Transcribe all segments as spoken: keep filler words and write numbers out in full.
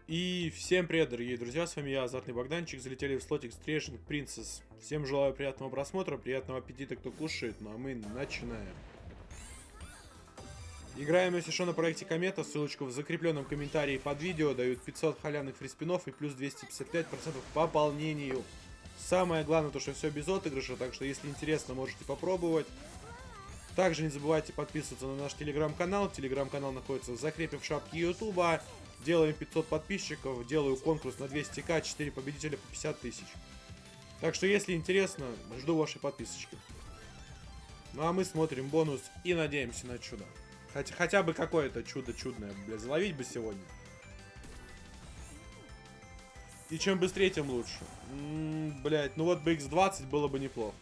И всем привет, дорогие друзья, с вами я, Азартный Богданчик, залетели в слотик Stretching Princess. Всем желаю приятного просмотра, приятного аппетита, кто кушает, ну а мы начинаем. Играем, если что, на проекте Комета, ссылочку в закрепленном комментарии под видео, дают пятьсот халявных фриспинов и плюс двести пятьдесят пять процентов к пополнению. Самое главное, то что все без отыгрыша, так что если интересно, можете попробовать. Также не забывайте подписываться на наш телеграм-канал, телеграм-канал находится в закрепе в шапке ютуба. Делаем пятьсот подписчиков, делаю конкурс на двести ка, четыре победителя по пятьдесят тысяч. Так что, если интересно, жду вашей подписочки. Ну а мы смотрим бонус и надеемся на чудо. Хотя, хотя бы какое-то чудо чудное, блядь, заловить бы сегодня. И чем быстрее, тем лучше. М-м, блядь, ну вот бы икс двадцать было бы неплохо.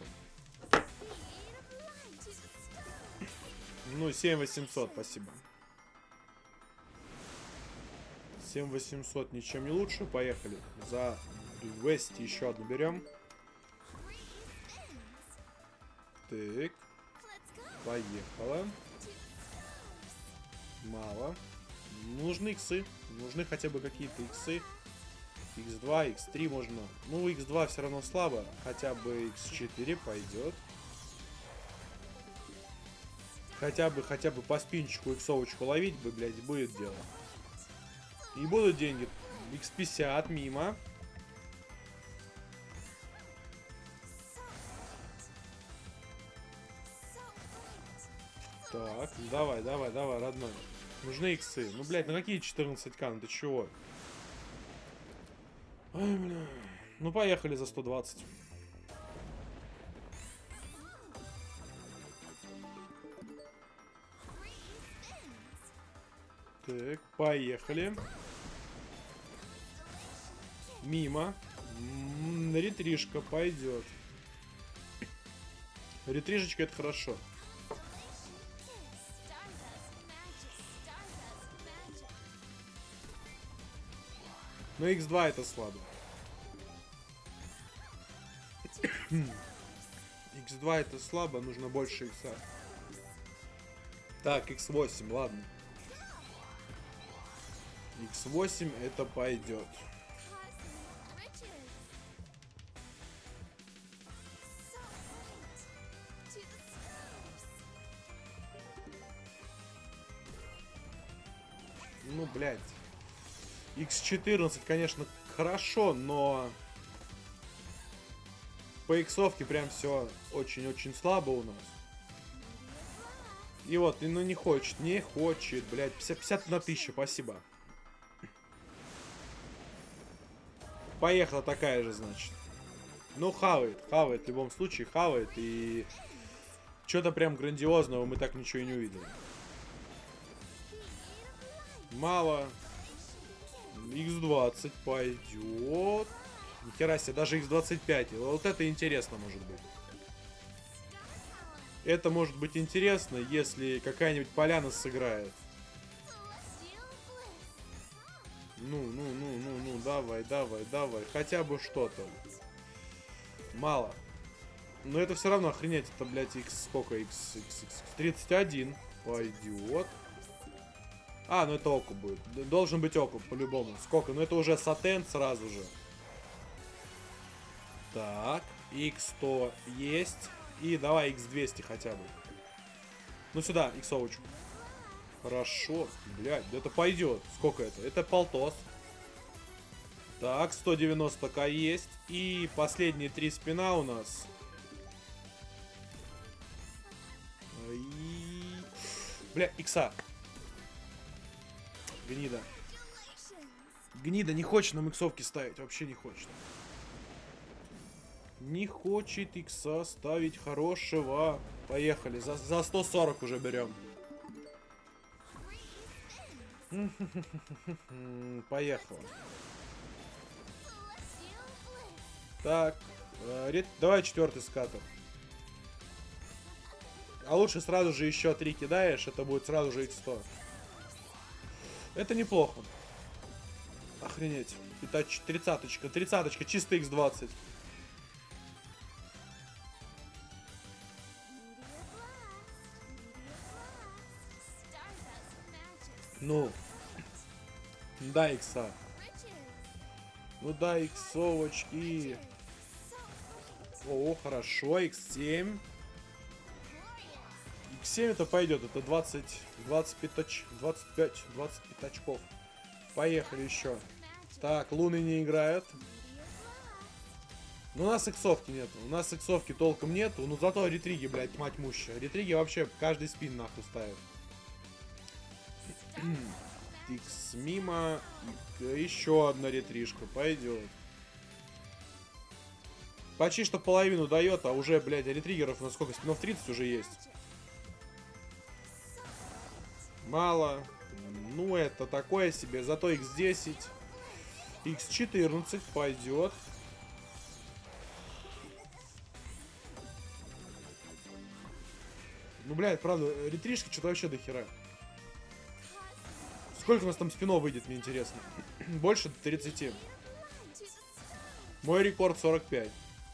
Ну, семь восемьсот, спасибо. семь восемьсот ничем не лучше. Поехали. За двести еще одну берем. Так. Поехала. Мало. Нужны иксы. Нужны хотя бы какие-то иксы. икс два, икс три можно. Ну, икс два все равно слабо. Хотя бы икс четыре пойдет. Хотя бы, хотя бы по спинчику иксовочку ловить бы, блядь, будет дело. И будут деньги. икс пятьдесят мимо. Так, давай, давай, давай, родной. Нужны иксы. Ну, блядь, ну какие четырнадцать ка? Ну ты чего? Ай, бля. Ну, поехали за сто двадцать. Так, поехали. Мимо. М-м, ретришка пойдет. Ретришечка это хорошо. Но икс два это слабо. икс два это слабо, нужно больше икса. Так, икс восемь, ладно. икс восемь это пойдет. Ну, блядь. икс четырнадцать, конечно, хорошо, но по иксовке прям все очень-очень слабо у нас. И вот, ну не хочет, не хочет, блядь. пятьдесят, пятьдесят на тысячу, спасибо. Поехала такая же, значит. Ну, хавает, хавает, в любом случае хавает. И что-то прям грандиозного мы так ничего и не увидели. Мало. икс двадцать пойдет. Нихера себе, даже икс двадцать пять. Вот это интересно может быть. Это может быть интересно, если какая-нибудь поляна сыграет. Ну, ну, ну, ну, ну, давай, давай, давай. Хотя бы что-то. Мало. Но это все равно охренеть. Это, блядь, икс сколько? Икс, икс, икс, тридцать один. Пойдет. А, ну это окуп будет. Должен быть окуп, по-любому. Сколько? Ну это уже сатен сразу же. Так. икс сто есть. И давай икс двести хотя бы. Ну сюда, иксовочку. Хорошо. Блядь, да это пойдет. Сколько это? Это полтос. Так, сто девяносто ка есть. И последние три спина у нас. И... Бля, икса. Гнида. Гнида не хочет нам иксовки ставить. Вообще не хочет. Не хочет икса ставить хорошего. Поехали. За, за сто сорок уже берем. Поехал. Так. Э, давай четвертый скатов. А лучше сразу же еще три кидаешь. Это будет сразу же икс сто. Это неплохо. Охренеть. Это тридцаточка. Тридцаточка. Чисто икс двадцать. Ну. Да, икса. Ну да, иксовочки. О, хорошо, икс семь. икс семь это пойдет, это двадцать, двадцать пять, двадцать пять, двадцать пять очков. Поехали еще. Так, луны не играют. Но у нас иксовки нет. У нас иксовки толком нету. Но зато ретриги, блядь, мать мущая. Ретриги вообще каждый спин нахуй ставят. Икс мимо. Еще одна ретришка. Пойдет. Почти что половину дает, а уже, блядь, ретригеров на сколько? Спинов тридцать уже есть. Мало. Ну, это такое себе. Зато икс десять. икс четырнадцать пойдет. Ну, блядь, правда, ретришки что-то вообще до хера. Сколько у нас там спинов выйдет, мне интересно. Больше тридцати. Мой рекорд сорок пять.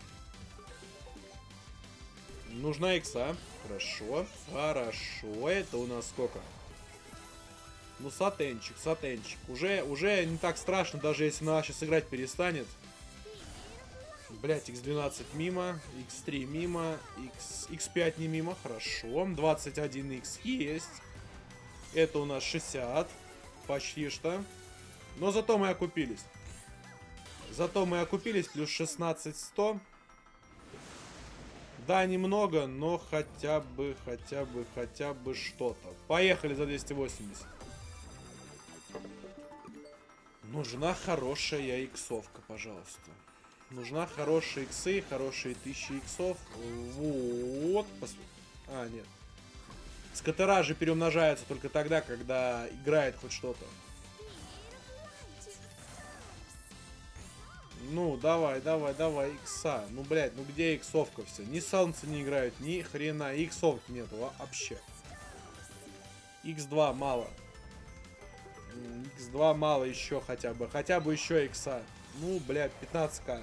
Нужна икса. Хорошо. Хорошо. Это у нас сколько? Ну, сатенчик, сатенчик. Уже, уже не так страшно, даже если она сейчас играть перестанет. Блять, икс двенадцать мимо, икс три мимо, X, икс пять не мимо, хорошо. двадцать один икс есть. Это у нас шестьдесят. Почти что. Но зато мы окупились. Зато мы окупились, плюс шестнадцать сто. Да, немного, но хотя бы, хотя бы, хотя бы что-то. Поехали за двести восемьдесят. Нужна хорошая иксовка, пожалуйста. Нужна хорошие иксы, хорошие тысячи иксов. Вот. А, нет. Скатера же переумножаются только тогда, когда играет хоть что-то. Ну, давай, давай, давай, икса. Ну, блядь, ну где иксовка все? Ни солнце не играют, ни хрена. Иксовки нету вообще. икс два мало. икс два мало еще хотя бы. Хотя бы еще икса. Ну, блядь, пятнадцать ка.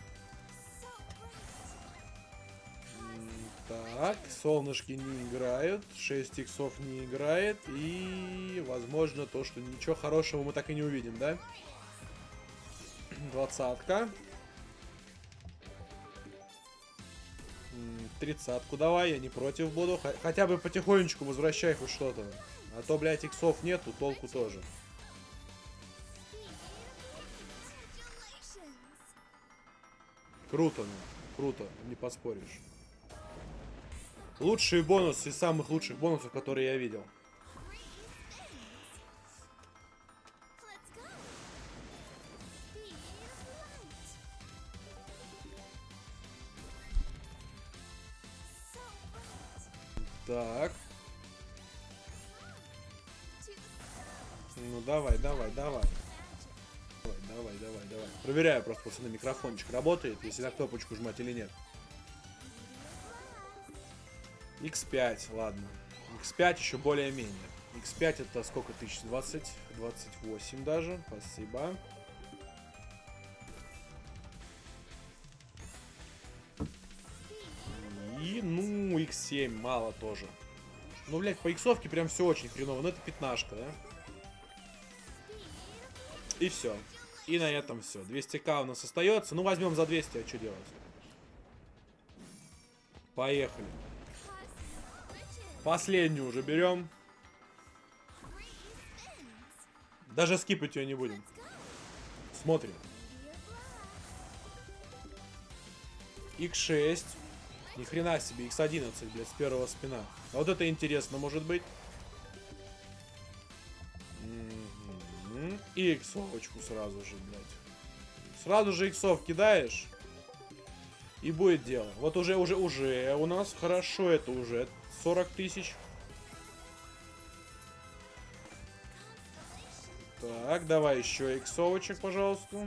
Так, солнышки не играют. шесть иксов не играет. И, возможно, то, что ничего хорошего мы так и не увидим, да? Двадцатка. Тридцатку давай, я не против буду. Хотя бы потихонечку возвращай хоть что-то. А то, блядь, иксов нету, толку тоже. Круто, ну. Круто, не поспоришь. Лучшие бонусы из самых лучших бонусов, которые я видел. Так. Ну давай, давай, давай. Давай, давай, давай, давай. Проверяю просто, пацаны, микрофончик работает, если на кнопочку жмать или нет. икс пять, ладно. икс пять еще более-менее. икс пять это сколько тысяч? двадцать, двадцать восемь даже. Спасибо. И, ну, икс семь мало тоже. Ну, блядь, по иксовке прям все очень хреново. Ну, это пятнашка, да? И все. И на этом все. двести ка у нас остается. Ну, возьмем за двести, а что делать? Поехали. Последнюю уже берем. Даже скипать ее не будем. Смотрим. икс шесть. Ни хрена себе, икс одиннадцать, блядь, с первого спина. А вот это интересно, может быть. И иксовочку сразу же, блядь. Сразу же иксов кидаешь. И будет дело. Вот уже, уже, уже у нас хорошо, это уже сорок тысяч. Так, давай еще иксовочек, пожалуйста.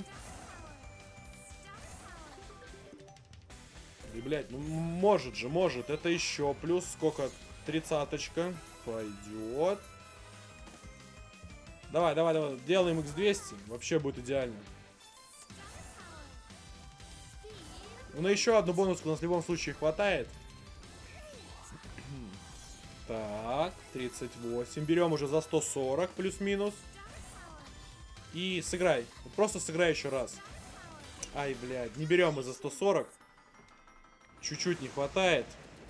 И, блядь, ну может же, может. Это еще плюс сколько? Тридцаточка. Пойдет. Давай, давай, давай. Делаем икс двести. Вообще будет идеально. Ну, на еще одну бонуску у нас в любом случае хватает. Так, тридцать восемь. Берем уже за сто сорок плюс-минус. И сыграй. Просто сыграй еще раз. Ай, блядь, не берем мы за сто сорок. Чуть-чуть не хватает.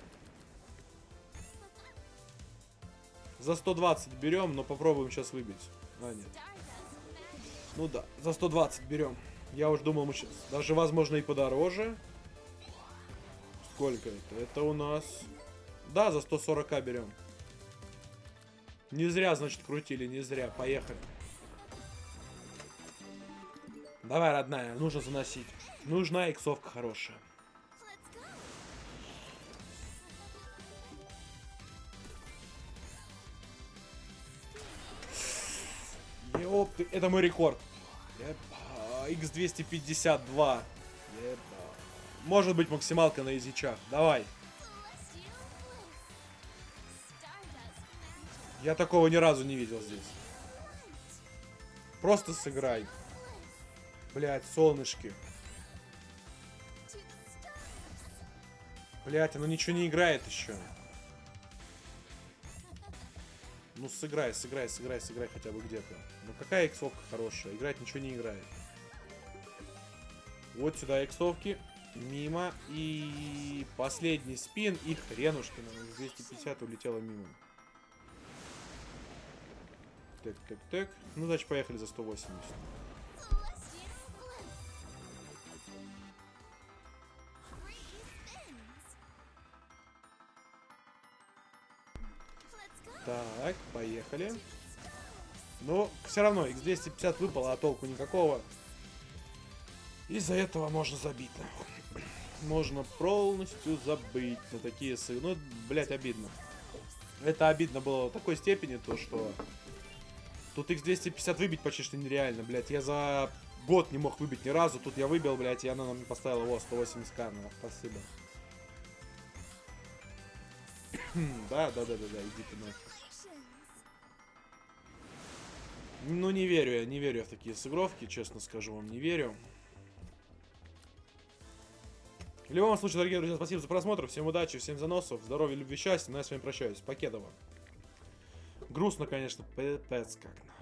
За сто двадцать берем, но попробуем сейчас выбить. А, нет. Ну да, за сто двадцать берем. Я уж думал, мы сейчас... Даже, возможно, и подороже. Сколько это? Это у нас... Да, за сто сорок берем. Не зря, значит, крутили, не зря. Поехали. Давай, родная, нужно заносить. Нужна иксовка хорошая. Ёпты, это мой рекорд. икс двести пятьдесят два. Епа. Может быть максималка на изичах. Давай. Я такого ни разу не видел здесь. Просто сыграй. Блять, солнышки. Блять, оно ничего не играет еще. Ну сыграй, сыграй, сыграй, сыграй хотя бы где-то. Ну какая иксовка хорошая? Играть ничего не играет. Вот сюда иксовки. Мимо. И последний спин. И хренушки. двести пятьдесят улетело мимо. Так, так, так. Ну, значит, поехали за сто восемьдесят. Так, поехали. Но все равно икс двести пятьдесят выпало, а толку никакого. Из-за этого можно забить. Можно полностью забыть на такие сы. Ну, блять, обидно. Это обидно было в такой степени, то что... Тут икс двести пятьдесят выбить почти что нереально, блять. Я за год не мог выбить ни разу. Тут я выбил, блять, и она нам поставила, вот, сто восемьдесят ка. Ну, спасибо. Да, да, да, да, да, иди ты нахер. Ну, не верю я, не верю я в такие сыгровки, честно скажу вам, не верю. В любом случае, дорогие друзья, спасибо за просмотр, всем удачи, всем заносов, здоровья, любви, счастья, ну я с вами прощаюсь, Покедова. Грустно, конечно, пипец как.